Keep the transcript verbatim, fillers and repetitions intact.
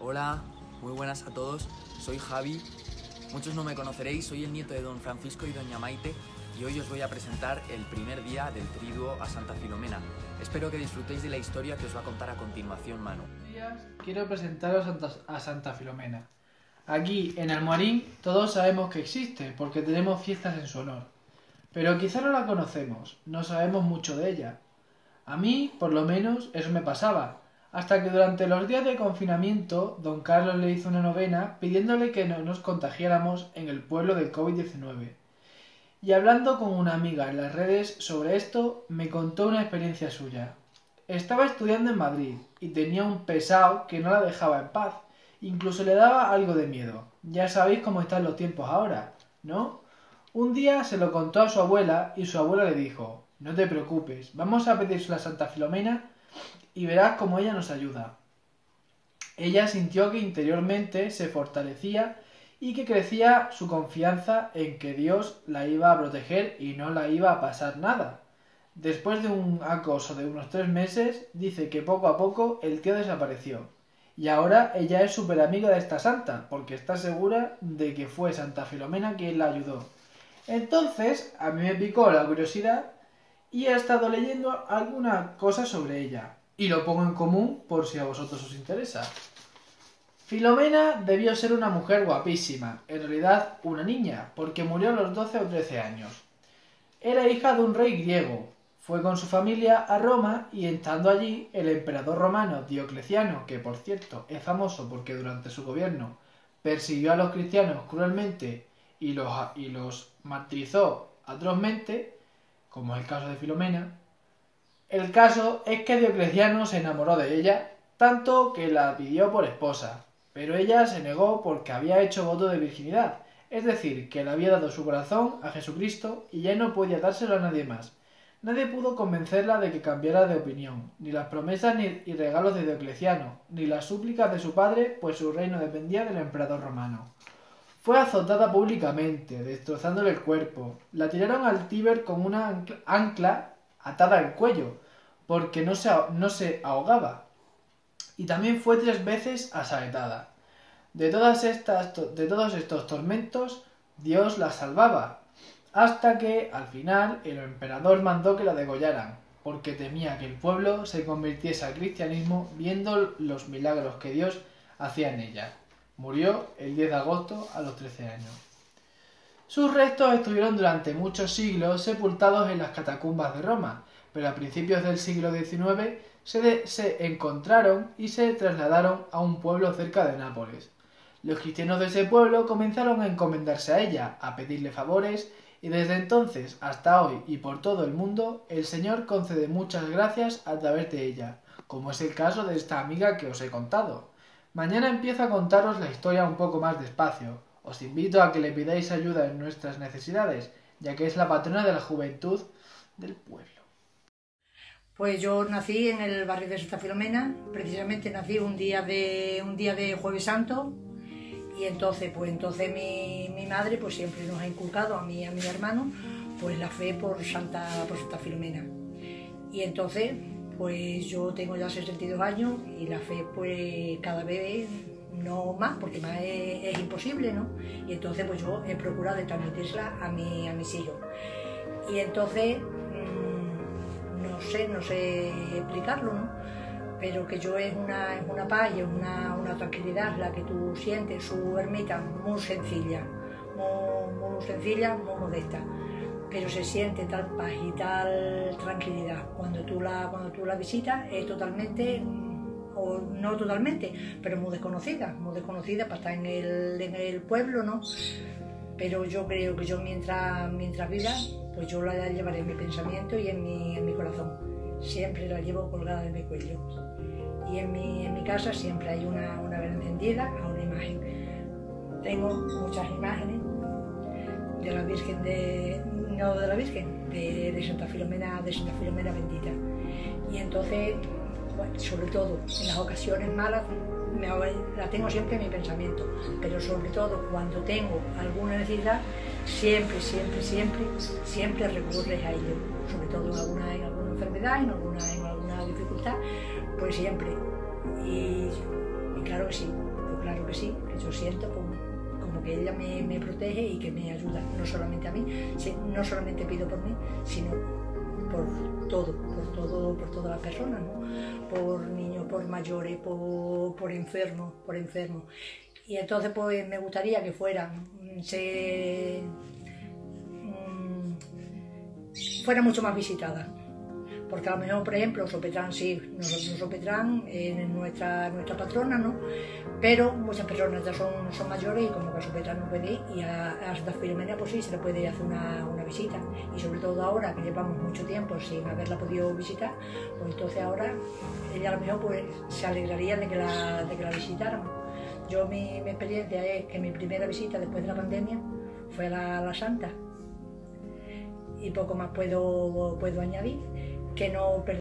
Hola, muy buenas a todos, soy Javi. Muchos no me conoceréis, soy el nieto de don Francisco y doña Maite y hoy os voy a presentar el primer día del triduo a Santa Filomena. Espero que disfrutéis de la historia que os va a contar a continuación Manu. Buenos días, quiero presentaros a Santa, a Santa Filomena. Aquí, en Almorín, todos sabemos que existe porque tenemos fiestas en su honor. Pero quizá no la conocemos, no sabemos mucho de ella. A mí, por lo menos, eso me pasaba, hasta que durante los días de confinamiento, don Carlos le hizo una novena pidiéndole que no nos contagiáramos en el pueblo del COVID diecinueve. Y hablando con una amiga en las redes sobre esto, me contó una experiencia suya. Estaba estudiando en Madrid y tenía un pesado que no la dejaba en paz, incluso le daba algo de miedo. Ya sabéis cómo están los tiempos ahora, ¿no? Un día se lo contó a su abuela y su abuela le dijo: no te preocupes, vamos a pedírselo a Santa Filomena y verás cómo ella nos ayuda. Ella sintió que interiormente se fortalecía y que crecía su confianza en que Dios la iba a proteger y no la iba a pasar nada. Después de un acoso de unos tres meses, dice que poco a poco el tío desapareció. Y ahora ella es súper amiga de esta santa, porque está segura de que fue Santa Filomena quien la ayudó. Entonces, a mí me picó la curiosidad y he estado leyendo alguna cosa sobre ella. Y lo pongo en común por si a vosotros os interesa. Filomena debió ser una mujer guapísima, en realidad una niña, porque murió a los doce o trece años. Era hija de un rey griego. Fue con su familia a Roma y estando allí, el emperador romano Diocleciano, que por cierto es famoso porque durante su gobierno persiguió a los cristianos cruelmente y los, y los martirizó atrozmente, como es el caso de Filomena. El caso es que Diocleciano se enamoró de ella, tanto que la pidió por esposa, pero ella se negó porque había hecho voto de virginidad, es decir, que le había dado su corazón a Jesucristo y ya no podía dárselo a nadie más. Nadie pudo convencerla de que cambiara de opinión, ni las promesas ni y regalos de Diocleciano, ni las súplicas de su padre, pues su reino dependía del emperador romano. Fue azotada públicamente, destrozándole el cuerpo. La tiraron al Tíber con una ancla atada al cuello, porque no se, no se ahogaba. Y también fue tres veces asaetada. De, todas estas, de todos estos tormentos, Dios la salvaba, hasta que, al final, el emperador mandó que la degollaran, porque temía que el pueblo se convirtiese al cristianismo viendo los milagros que Dios hacía en ella. Murió el diez de agosto a los trece años. Sus restos estuvieron durante muchos siglos sepultados en las catacumbas de Roma, pero a principios del siglo diecinueve se, de, se encontraron y se trasladaron a un pueblo cerca de Nápoles. Los cristianos de ese pueblo comenzaron a encomendarse a ella, a pedirle favores, y desde entonces hasta hoy y por todo el mundo, el Señor concede muchas gracias a través de ella, como es el caso de esta amiga que os he contado. Mañana empiezo a contaros la historia un poco más despacio. Os invito a que le pidáis ayuda en nuestras necesidades, ya que es la patrona de la juventud del pueblo. Pues yo nací en el barrio de Santa Filomena, precisamente nací un día de, un día de Jueves Santo, y entonces, pues entonces mi, mi madre pues siempre nos ha inculcado a mí y a mi hermano pues la fe por Santa, por Santa Filomena. Y entonces, pues yo tengo ya sesenta y dos años y la fe pues cada vez no más, porque más es, es imposible, ¿no? Y entonces pues yo he procurado de transmitírsela a, mi, a mis hijos. Y entonces, mmm, no sé, no sé explicarlo, ¿no? Pero que yo es una, es una paz y es una, una tranquilidad la que tú sientes, su ermita muy sencilla, muy, muy sencilla, muy modesta, pero se siente tal paz y tal tranquilidad. Cuando tú la, cuando tú la visitas es totalmente, o no totalmente, pero muy desconocida, muy desconocida para estar en el, en el pueblo, ¿no? Pero yo creo que yo mientras, mientras viva, pues yo la llevaré en mi pensamiento y en mi, en mi corazón. Siempre la llevo colgada de mi cuello. Y en mi, en mi casa siempre hay una, una vela encendida a una imagen. Tengo muchas imágenes de la Virgen de... no de la Virgen, de, de Santa Filomena, de Santa Filomena bendita. Y entonces, bueno, sobre todo en las ocasiones malas, me, la tengo siempre en mi pensamiento, pero sobre todo cuando tengo alguna necesidad, siempre, siempre, siempre, siempre recurres a ello, sobre todo en alguna, en alguna enfermedad, en alguna, en alguna dificultad, pues siempre. Y, y claro que sí, claro que sí, que yo siento como, como que ella me, me protege y que me ayuda, no solamente a mí, no solamente pido por mí, sino por todo, por todo, por todas las personas, ¿no? Por niños, por mayores, por, por enfermos, por enfermos. Y entonces pues me gustaría que fueran, se, um, fuera mucho más visitada. Porque a lo mejor, por ejemplo, Sopetrán sí, nosotros Sopetrán es nuestra, nuestra patrona, ¿no? Pero muchas personas ya son, son mayores y como que a Sopetrán no puede ir, y a, a Santa Filomena pues sí se le puede hacer una, una visita. Y sobre todo ahora que llevamos mucho tiempo sin haberla podido visitar, pues entonces ahora ella a lo mejor pues se alegraría de que la, de que la visitáramos. Yo mi, mi experiencia es que mi primera visita después de la pandemia fue a la, a la Santa. Y poco más puedo, puedo añadir. Que no